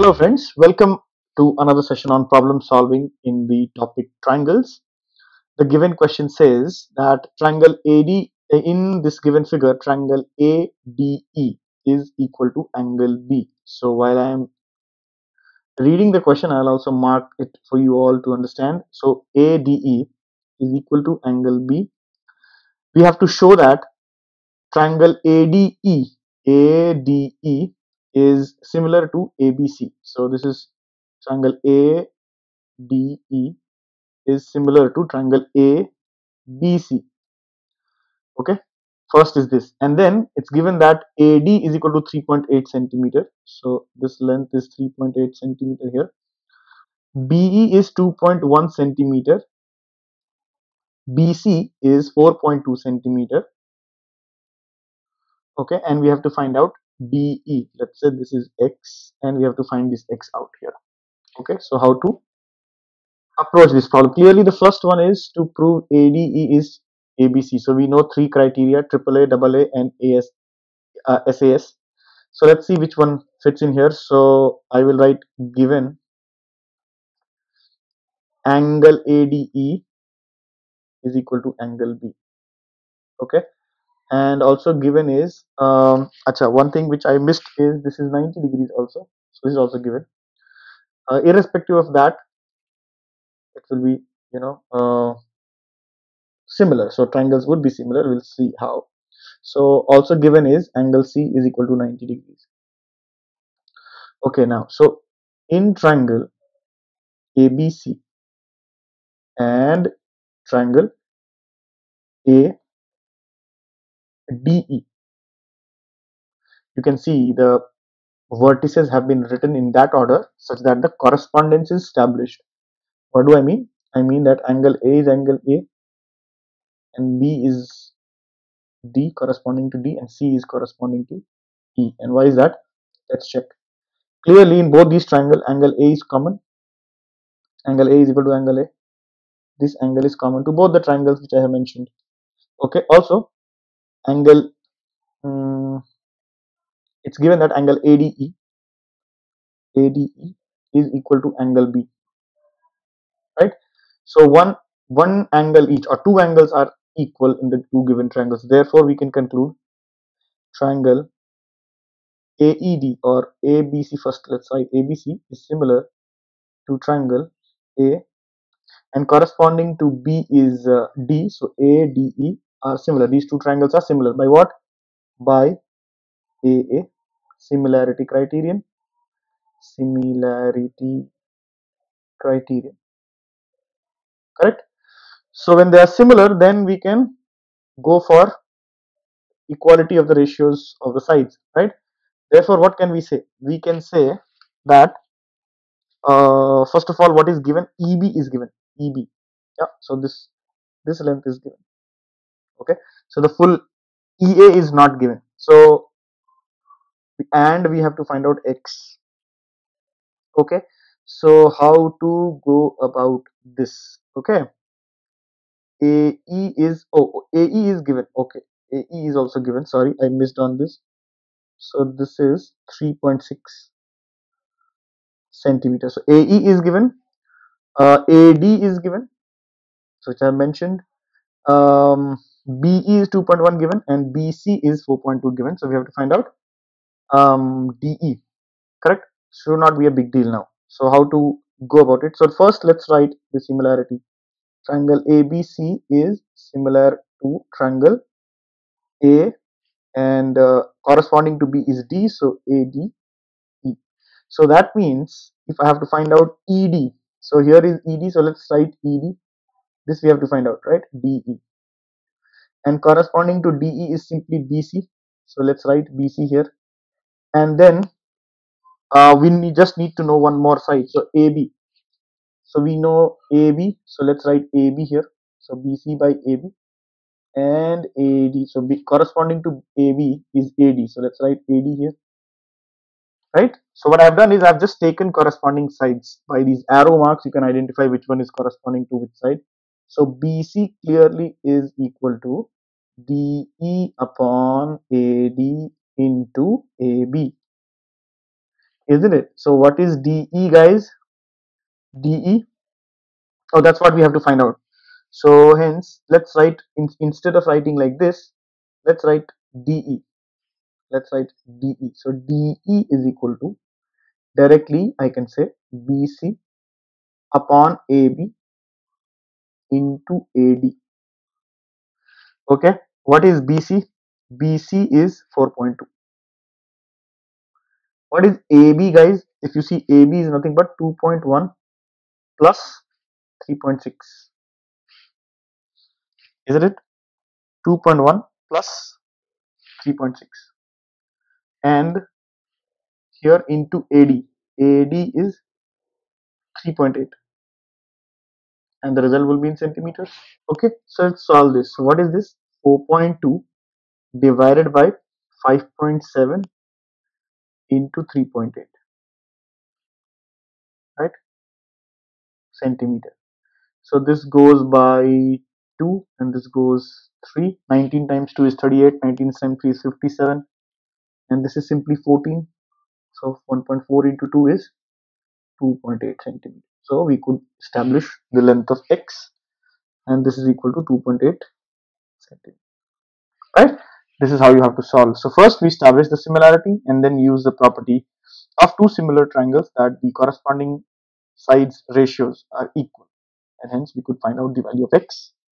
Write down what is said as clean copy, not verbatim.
Hello friends, welcome to another session on problem solving in the topic triangles. The given question says that triangle AD in this given figure triangle ADE is equal to angle B. So while I am reading the question, I'll also mark it for you all to understand. So ADE is equal to angle B. We have to show that triangle ADE is similar to ABC. So this is triangle ADE is similar to triangle ABC. Okay, first is this, and then it's given that AD is equal to 3.8 centimeter. So this length is 3.8 centimeter here. BE is 2.1 centimeter. BC is 4.2 centimeter. Okay, and we have to find out DE. Let's say this is X, and we have to find this X out here. Okay, so how to approach this problem? Clearly, the first one is to prove ADE is ABC. So we know three criteria: AAA, AA, and SAS. So let's see which one fits in here. So I will write given angle ADE is equal to angle B. Okay, and also given is acha, one thing which I missed is this is 90 degrees also. So this is also given. Irrespective of that, it will be similar. So triangles would be similar. We'll see how. So also given is angle C is equal to 90 degrees. Okay, now so in triangle ABC and triangle ADE, you can see the vertices have been written in that order such that the correspondence is established. What do I mean? I mean that angle A is angle A and B is D corresponding to D and C is corresponding to E. And why is that? Let's check. Clearly in both these triangles, angle A is common. Angle A is equal to angle A. This angle is common to both the triangles which I have mentioned. Okay, also angle, it's given that angle ADE is equal to angle B, right? So one angle each or two angles are equal in the two given triangles. Therefore, we can conclude triangle AED or ABC, first let's write ABC, is similar to triangle A, and corresponding to B is D. So ADE are similar. These two triangles are similar by what? By AA, similarity criterion. Similarity criterion, correct? So when they are similar, then we can go for equality of the ratios of the sides, right? Therefore, what can we say? We can say that first of all, what is given? EB is given. EB, yeah. So this length is given. Okay. So the full EA is not given. So and we have to find out X. Okay. So how to go about this? Okay. AE is AE is given. Okay. AE is also given. Sorry, I missed on this. So this is 3.6 centimeters. So AE is given. AD is given, so which I mentioned. BE is 2.1 given and BC is 4.2 given. So we have to find out DE, correct? Should not be a big deal now. So how to go about it? So first let's write the similarity. Triangle ABC is similar to triangle A, and corresponding to B is D. So ADE. So that means if I have to find out ED, so here is ED, so let's write ED. This we have to find out, right? DE. And corresponding to DE is simply BC. So let's write BC here. And then just need to know one more side. So AB. So we know AB. So let's write AB here. So BC by AB and AD. So corresponding to AB is AD. So let's write AD here. Right. So what I've done is I've just taken corresponding sides. By these arrow marks, you can identify which one is corresponding to which side. So BC clearly is equal to DE upon AD into AB. isn't it? So what is DE, guys? DE. Oh, that's what we have to find out. So hence, let's write instead of writing like this, let's write DE. Let's write DE. So DE is equal to, directly I can say, BC upon AB into AD. Okay. What is BC? BC is 4.2. What is AB, guys? If you see, AB is nothing but 2.1 plus 3.6. Isn't it? 2.1 plus 3.6. And here into AD. AD is 3.8. And the result will be in centimeters. Okay. So let's solve this. So what is this? 4.2 divided by 5.7 into 3.8. Right? Centimeter. So this goes by 2 and this goes 3. 19 times 2 is 38. 19 times 3 is 57. And this is simply 14. So 1.4 into 2 is 2.8 centimeters. So we could establish the length of x, and this is equal to 2.8 centimeters. Right? This is how you have to solve. So first we establish the similarity and then use the property of two similar triangles that the corresponding sides ratios are equal, and hence we could find out the value of x.